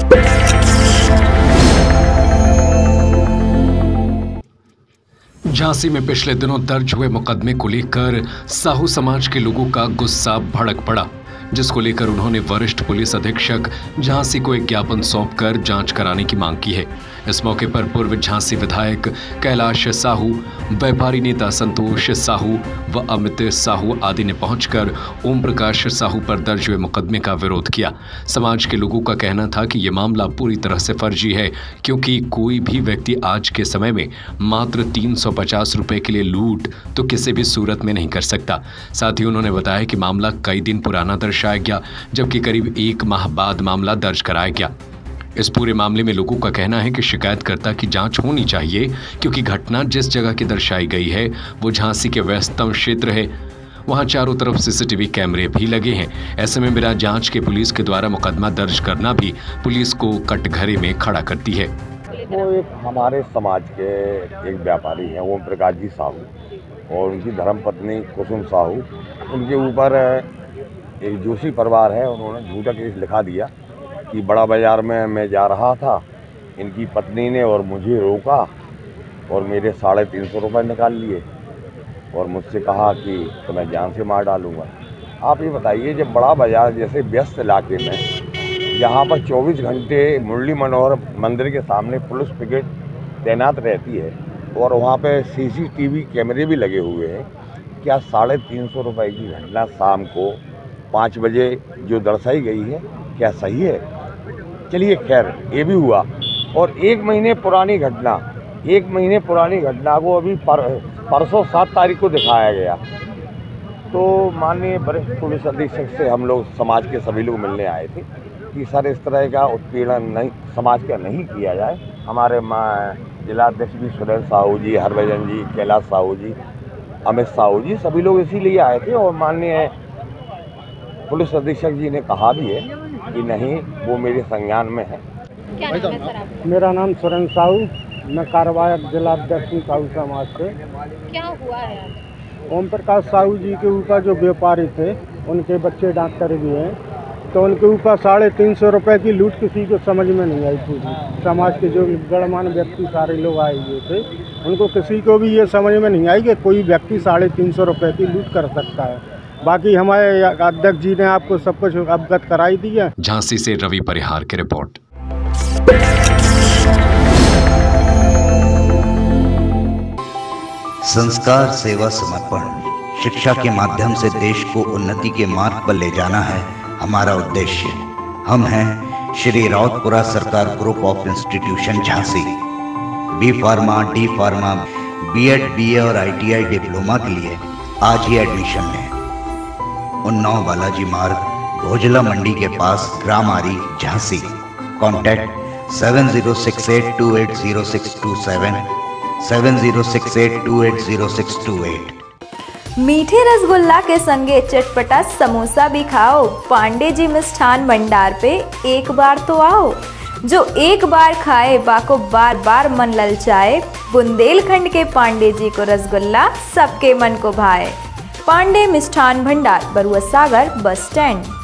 झांसी में पिछले दिनों दर्ज हुए मुकदमे को लेकर साहू समाज के लोगों का गुस्सा भड़क पड़ा, जिसको लेकर उन्होंने वरिष्ठ पुलिस अधीक्षक झांसी को एक ज्ञापन सौंपकर जांच कराने की मांग की है। इस मौके पर पूर्व झांसी विधायक कैलाश साहू, व्यापारी नेता संतोष साहू व अमित साहू आदि ने पहुंचकर ओम प्रकाश साहू पर दर्ज हुए मुकदमे का विरोध किया। समाज के लोगों का कहना था कि ये मामला पूरी तरह से फर्जी है, क्योंकि कोई भी व्यक्ति आज के समय में मात्र 350 रुपए के लिए लूट तो किसी भी सूरत में नहीं कर सकता। साथ ही उन्होंने बताया कि मामला कई दिन पुराना दर्शाया गया, जबकि करीब 1 माह बाद मामला दर्ज कराया गया। इस पूरे मामले में लोगों का कहना है कि शिकायतकर्ता की जांच होनी चाहिए, क्योंकि घटना जिस जगह की दर्शाई गई है वो झांसी के व्यस्तम क्षेत्र है। वहां चारों तरफ सीसीटीवी कैमरे भी लगे हैं। ऐसे में बिना जांच के पुलिस के द्वारा मुकदमा दर्ज करना भी पुलिस को कटघरे में खड़ा करती है। वो एक हमारे समाज के एक व्यापारी हैं, ओम प्रकाश जी साहू, और उनकी धर्मपत्नी कुसुम साहू। उनके ऊपर एक जोशी परिवार है, उन्होंने झूठा केस लिखा दिया कि बड़ा बाजार में मैं जा रहा था, इनकी पत्नी ने और मुझे रोका और मेरे 350 रुपये निकाल लिए और मुझसे कहा कि तो मैं जान से मार डालूँगा। आप ये बताइए, जब बड़ा बाजार जैसे व्यस्त इलाके में, यहाँ पर 24 घंटे मुरली मनोहर मंदिर के सामने पुलिस पिकेट तैनात रहती है और वहाँ पे सीसीटीवी कैमरे भी लगे हुए हैं, क्या 350 रुपये की घटना शाम को 5 बजे जो दर्शाई गई है क्या सही है? चलिए खैर, ये भी हुआ। और 1 महीने पुरानी घटना को अभी परसों 7 तारीख को दिखाया गया। तो माननीय वरिष्ठ पुलिस अधीक्षक से हम लोग समाज के सभी लोग मिलने आए थे कि सर इस तरह का उत्पीड़न नहीं, समाज का नहीं किया जाए। हमारे जिलाध्यक्ष भी सुरेंद्र साहू जी, हरभजन जी, कैलाश साहू जी, अमित साहू जी, सभी लोग इसीलिए आए थे। और माननीय पुलिस अधीक्षक जी ने कहा भी है कि नहीं, वो मेरे संज्ञान में है। क्या नाम है सर आपका? मेरा नाम सुरेंद्र साहू, मैं कार्यवाहक जिलाध्यक्ष हूँ साहू समाज से। क्या हुआ है आज? ओम प्रकाश साहू जी के ऊपर जो व्यापारी थे, उनके बच्चे डॉक्टर भी हैं, तो उनके ऊपर 350 रुपये की लूट किसी को समझ में नहीं आई। पूरी समाज के जो गणमान्य व्यक्ति सारे लोग आए हुए थे, उनको किसी को भी ये समझ में नहीं आई कि कोई व्यक्ति 350 रुपये की लूट कर सकता है। बाकी हमारे अध्यक्ष जी ने आपको सब कुछ अवगत कराई दी है। झांसी से रवि परिहार की रिपोर्ट। संस्कार, सेवा, समर्पण, शिक्षा के माध्यम से देश को उन्नति के मार्ग पर ले जाना है हमारा उद्देश्य। हम हैं Shri Rawatpura Sarkar group of institution Jhansi. B pharma, D pharma, BEd, BA और आईटीआई डिप्लोमा के लिए आज ही एडमिशन लें। उन्नाव बालाजी मार्ग, भोजला मंडी के पास, ग्राम आरी, झांसी। कॉन्टैक्ट 7068280627, 7068280628। मीठे रसगुल्ला के संगे चटपटा समोसा भी खाओ। पांडे जी मिष्ठान भंडार पे एक बार तो आओ। जो एक बार खाए बाको बार बार मन ललचाए। बुंदेलखंड के पांडे जी को रसगुल्ला सबके मन को भाए। पांडे मिष्ठान भंडार, बरुआ सागर बस स्टैंड।